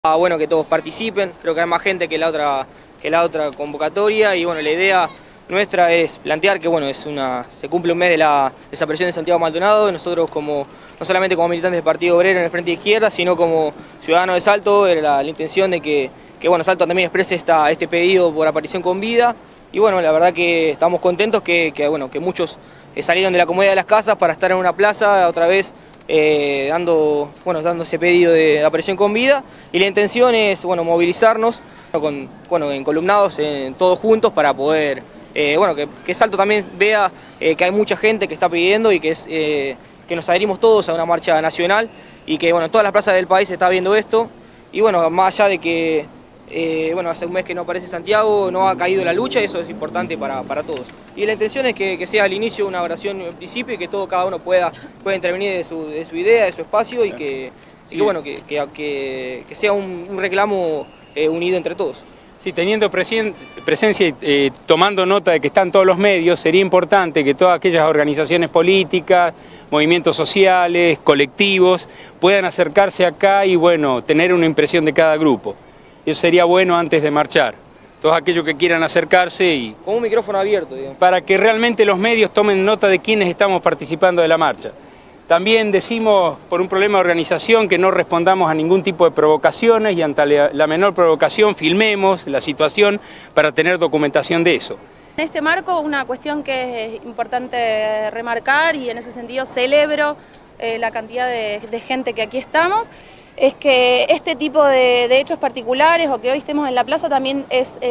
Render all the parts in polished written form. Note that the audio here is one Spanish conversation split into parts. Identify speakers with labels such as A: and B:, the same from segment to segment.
A: Bueno, que todos participen, creo que hay más gente que la otra convocatoria y bueno, la idea nuestra es plantear que bueno, se cumple un mes de la desaparición de Santiago Maldonado y nosotros no solamente como militantes del Partido Obrero en el Frente de Izquierda, sino como ciudadanos de Salto, era la intención de que bueno, Salto también exprese este pedido por aparición con vida y bueno, la verdad que estamos contentos que muchos salieron de la comodidad de las casas para estar en una plaza otra vez dando ese pedido de aparición con vida y la intención es movilizarnos encolumnados todos juntos para poder que Salto también vea que hay mucha gente que está pidiendo y que nos adherimos todos a una marcha nacional y que en todas las plazas del país se está viendo esto y bueno, más allá de que hace un mes que no aparece Santiago, no ha caído la lucha, eso es importante para todos. Y la intención es que sea al inicio una oración en principio y que cada uno pueda intervenir de su idea, de su espacio y que sea un reclamo unido entre todos.
B: Sí, teniendo presencia y tomando nota de que están todos los medios, sería importante que todas aquellas organizaciones políticas, movimientos sociales, colectivos, puedan acercarse acá y tener una impresión de cada grupo. Eso sería bueno antes de marchar. Todos aquellos que quieran acercarse y...
A: Con un micrófono abierto, digamos.
B: Para que realmente los medios tomen nota de quiénes estamos participando de la marcha. También decimos, por un problema de organización, que no respondamos a ningún tipo de provocaciones y ante la menor provocación filmemos la situación para tener documentación de eso.
C: En este marco, una cuestión que es importante remarcar y en ese sentido celebro la cantidad de gente que aquí estamos, es que este tipo de hechos particulares o que hoy estemos en la plaza también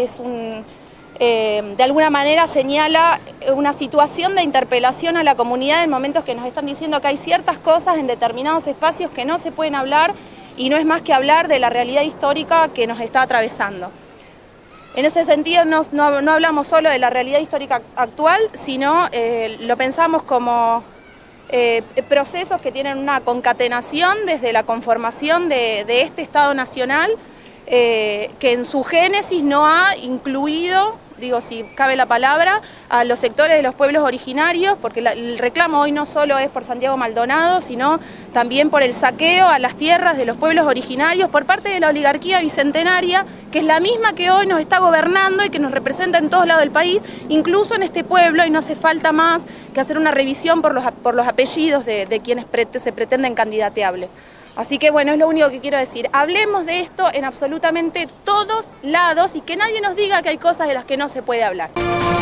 C: de alguna manera señala una situación de interpelación a la comunidad en momentos que nos están diciendo que hay ciertas cosas en determinados espacios que no se pueden hablar y no es más que hablar de la realidad histórica que nos está atravesando. En ese sentido no hablamos solo de la realidad histórica actual, sino lo pensamos como procesos que tienen una concatenación desde la conformación de este Estado Nacional que en su génesis no ha incluido, digo si cabe la palabra, a los sectores de los pueblos originarios, porque el reclamo hoy no solo es por Santiago Maldonado, sino también por el saqueo a las tierras de los pueblos originarios por parte de la oligarquía bicentenaria, que es la misma que hoy nos está gobernando y que nos representa en todos lados del país, incluso en este pueblo, y no hace falta más que hacer una revisión por los apellidos de quienes se pretenden candidateables. Así que es lo único que quiero decir. Hablemos de esto en absolutamente todos lados y que nadie nos diga que hay cosas de las que no se puede hablar.